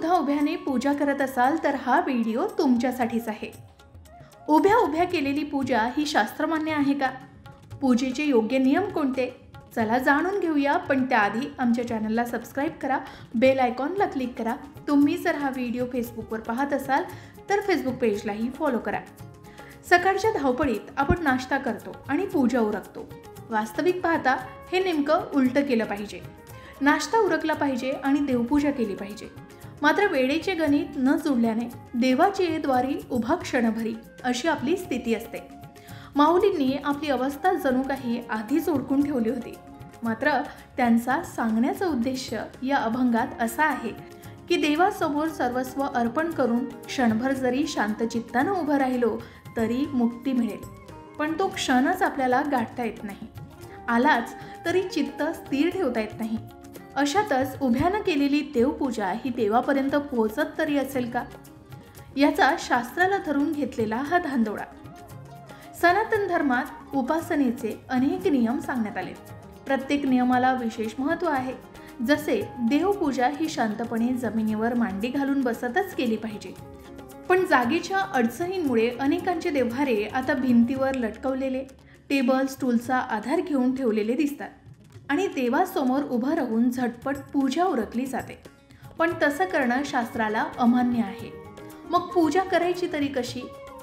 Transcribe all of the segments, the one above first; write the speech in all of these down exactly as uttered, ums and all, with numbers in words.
सुद्धा उभ्याने पूजा करत असाल तर हा व्हिडिओ तुमच्यासाठीच आहे। उभ्या उभ्या केलेली पूजा ही शास्त्रमान्य आहे का? पूजेचे योग्य नियम कोणते? चला जाणून घेऊया, पण त्याआधी आमच्या चॅनलला सबस्क्राईब करा, बेल आयकॉनला क्लिक करा। तुम्ही जर हा व्हिडिओ फेसबुकवर पाहत असाल तर फेसबुक पेजलाही फॉलो करा। सकाळच्या धावपळीत आपण नाश्ता करतो आणि पूजा उरकतो। वास्तविक पाहता हे नेमकं उलटं केलं पाहिजे। नाश्ता उरकला पाहिजे आणि देवपूजा केली पाहिजे। मात्र वेळेचे गणित न जुळल्याने देवाची द्वारी उभा क्षणभरी अशी आपली स्थिती असते। माऊलींनी आपली अवस्था जणू काही आधीच ओळखून ठेवली होती। मात्र त्यांचा सांगण्याचा उद्देश या अभंगात असा आहे की देवासमोर सर्वस्व अर्पण करून क्षणभर जरी शांत चित्तानं उभं राहिलो तरी मुक्ती मिळेल। पण तो क्षणच आपल्याला गाठता येत नाही। आलाच तरी चित्त स्थिर ठेवता येत नाही। अशातच उभ्यानं केलेली देवपूजा ही देवापर्यंत पोहोचत तरी असेल का? याचा शास्त्राला धरून घेतलेला हा धांदोडा। सनातन धर्मात उपासनेचे अनेक नियम सांगण्यात आले। प्रत्येक नियमाला विशेष महत्त्व आहे। जसे देवपूजा ही शांतपणे जमिनीवर मांडी घालून बसतच केली पाहिजे। पण जागेच्या अडचणींमुळे अनेकांचे देव्हारे आता भिंतीवर लटकवलेले टेबल स्टूलचा आधार घेऊन ठेवलेले दिसतात आणि देवासमोर उभं राहून झटपट पूजा उरकली जाते। पण तसं करणं शास्त्राला अमान्य आहे। मग पूजा करायची तरी कशी?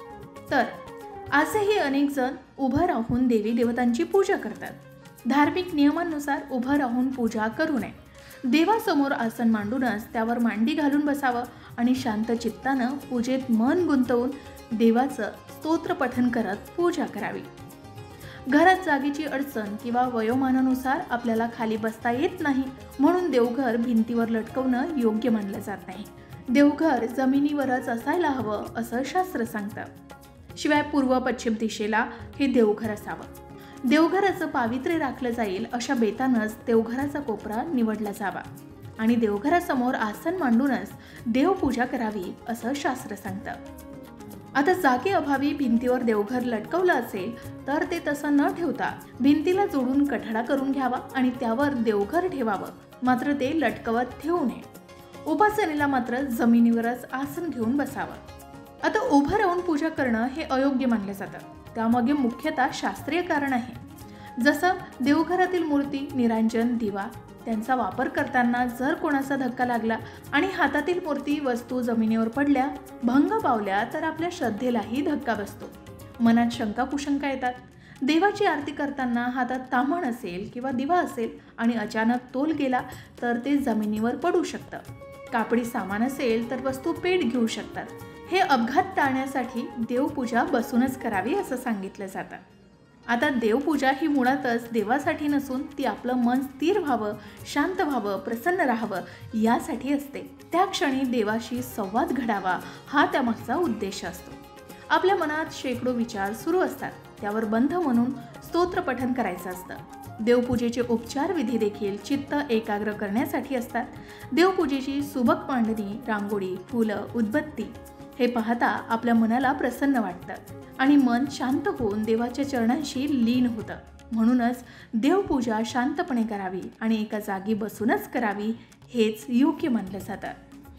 तर आजही अनेक जण उभं राहून देवी देवतांची पूजा करतात। धार्मिक नियमांनुसार उभं राहून पूजा करू नये। देवासमोर आसन मांडूनच त्यावर मांडी घालून बसावं आणि शांत चित्तानं पूजेत मन गुंतवून देवाचं स्तोत्र पठण करत पूजा करावी। घरात जागेची अडचण किंवा वयोमानानुसार आपल्याला खाली बसता येत नाही म्हणून देवघर भिंतीवर लटकवणं योग्य मानलं जात नाही। देवघर जमिनीवरच असायला हवं असं शास्त्र सांगतं। शिवाय पूर्व पश्चिम दिशेला हे देवघर असावं। देवघराचं पावित्र्य राखलं जाईल अशा बेतानंच देवघराचा कोपरा निवडला जावा आणि देवघरासमोर आसन मांडूनच देवपूजा करावी असं शास्त्र सांगतं। आता जागे अभावी भिंतीवर देवघर लटकवलं असेल तर ते तसं न ठेवता भिंतीला जोडून कठडा करून घ्यावा आणि त्यावर देवघर ठेवावं। मात्र ते लटकवत ठेवू नये। उपासनेला मात्र जमिनीवरच आसन घेऊन बसावं। आता उभं राहून पूजा करणं हे अयोग्य मानलं जातं। त्यामागे मुख्यतः शास्त्रीय कारण आहे। जसं देवघरातील मूर्ती, निरांजन, दिवा त्यांचा वापर करताना जर कोणाचा धक्का लागला आणि हातातील मूर्ती वस्तू जमिनीवर पडल्या, भंग पावल्या तर आपल्या श्रद्धेलाही धक्का बसतो। मनात शंका कुशंका येतात। देवाची आरती करताना हातात ताम्हण असेल किंवा दिवा असेल आणि अचानक तोल गेला तर ते जमिनीवर पडू शकतं। कापडी सामान असेल तर वस्तू पेट घेऊ शकतात। हे अपघात टाळण्यासाठी देवपूजा बसूनच करावी असं सांगितलं जातं। आता देवपूजा ही मुळातच देवासाठी नसून ती आपलं मन स्थिर व्हावं, शांत व्हावं, प्रसन्न राहावं यासाठी असते। त्या क्षणी देवाशी संवाद घडावा हा त्यामागचा उद्देश असतो। आपल्या मनात शेकडो विचार सुरू असतात, त्यावर बंध म्हणून स्तोत्र पठण करायचं असतं। देवपूजेचे उपचार विधी देखील चित्त एकाग्र करण्यासाठी असतात। देवपूजेची सुबक मांडणी, रांगोळी, फुलं, उदबत्ती हे पाहता आपल्या मनाला प्रसन्न वाटतं आणि मन शांत होऊन देवाच्या चरणांशी लीन होतं। म्हणूनच देवपूजा शांतपणे करावी आणि एका जागी बसूनच करावी हेच योग्य मानलं जातं।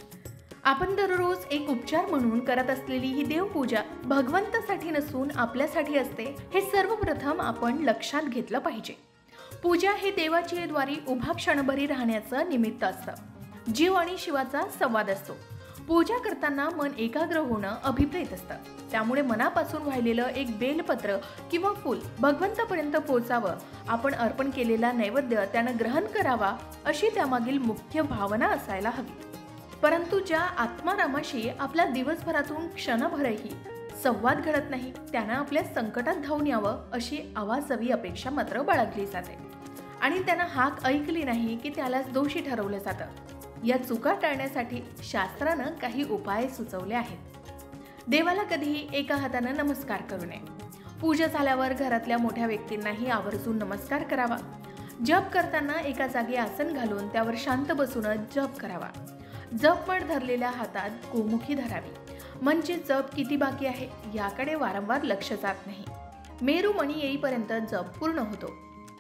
आपण दररोज एक उपचार म्हणून करत असलेली ही देवपूजा भगवंतासाठी नसून आपल्यासाठी असते हे सर्वप्रथम आपण लक्षात घेतलं पाहिजे। पूजा हे देवाची द्वारी उभा क्षणभरी राहण्याचं निमित्त असतं। जीव आणि शिवाचा संवाद असतो। पूजा करताना मन एकाग्र होणं अभिप्रेत असतं। त्यामुळे मनापासून वाहिलेलं एक बेलपत्र किंवा फूल भगवंतापर्यंत पोहोचावं, आपण अर्पण केलेला नैवेद्य त्यानं ग्रहण करावा अशी त्यामागील मुख्य भावना असायला हवी। परंतु ज्या आत्मारामाशी आपल्या दिवसभरातून क्षणभरही संवाद घडत नाही त्यानं आपल्या संकटात धावून यावं अशी आवाजवी अपेक्षा मात्र बाळगली जाते आणि त्यानं हाक ऐकली नाही की त्यालाच दोषी ठरवलं जातं। या चुका टाळण्यासाठी शास्त्रानं काही उपाय सुचवले आहेत। देवाला कधीही एका हातानं नमस्कार करू नये। पूजा झाल्यावर घरातल्या मोठ्या व्यक्तींनाही आवर्जून नमस्कार करावा। जप करताना एका जागी आसन घालून त्यावर शांत बसूनच जप करावा। जपमाळ धरलेल्या हातात गोमुखी धरावी, म्हणजे जप किती बाकी आहे याकडे वारंवार लक्ष जात नाही। मेरू मणी येईपर्यंत जप पूर्ण होतो।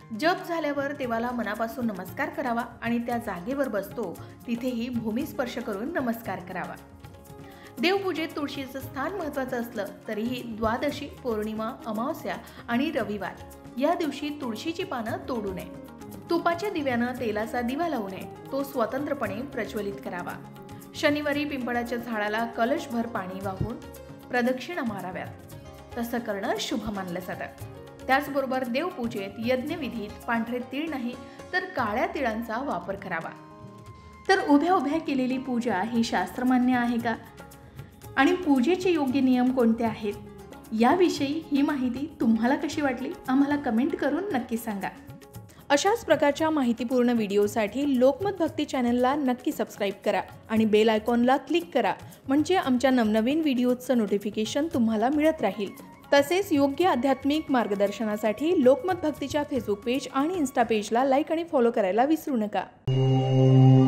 जप झाल्यावर देवाला मनापासून नमस्कार करावा आणि त्या जागेवर बसतो तिथेही भूमिस्पर्श करून नमस्कार करावा। देवपूजेत तुळशीचं स्थान महत्त्वाचं असलं तरीही द्वादशी, पौर्णिमा, अमावस्या आणि रविवार या दिवशी तुळशीची पानं तोडू नये। तुपाच्या दिव्यानं तेलाचा दिवा लावू नये, तो स्वतंत्रपणे प्रज्वलित करावा। शनिवारी पिंपळाच्या झाडाला कलशभर पाणी वाहून प्रदक्षिणा माराव्यात, तसं करणं शुभ मानलं जातं। त्याचबरोबर देवपूजेत यज्ञविधीत पांढरे तीळ नाही तर काळ्या तिळांचा वापर करावा। तर उभ्या उभ्या केलेली पूजा ही शास्त्रमान्य आहे का आणि पूजेचे योग्य नियम कोणते आहेत याविषयी ही माहिती तुम्हाला कशी वाटली आम्हाला कमेंट करून नक्की सांगा। अशाच प्रकारच्या माहितीपूर्ण व्हिडिओसाठी लोकमत भक्ती चॅनलला नक्की सबस्क्राईब करा आणि बेल आयकॉनला क्लिक करा, म्हणजे आमच्या नवनवीन व्हिडिओचं नोटिफिकेशन तुम्हाला मिळत राहील। तसेच योग्य आध्यात्मिक मार्गदर्शनासाठी लोकमत भक्तीच्या फेसबुक पेज आणि इन्स्टा पेजला लाईक आणि फॉलो करायला विसरू नका।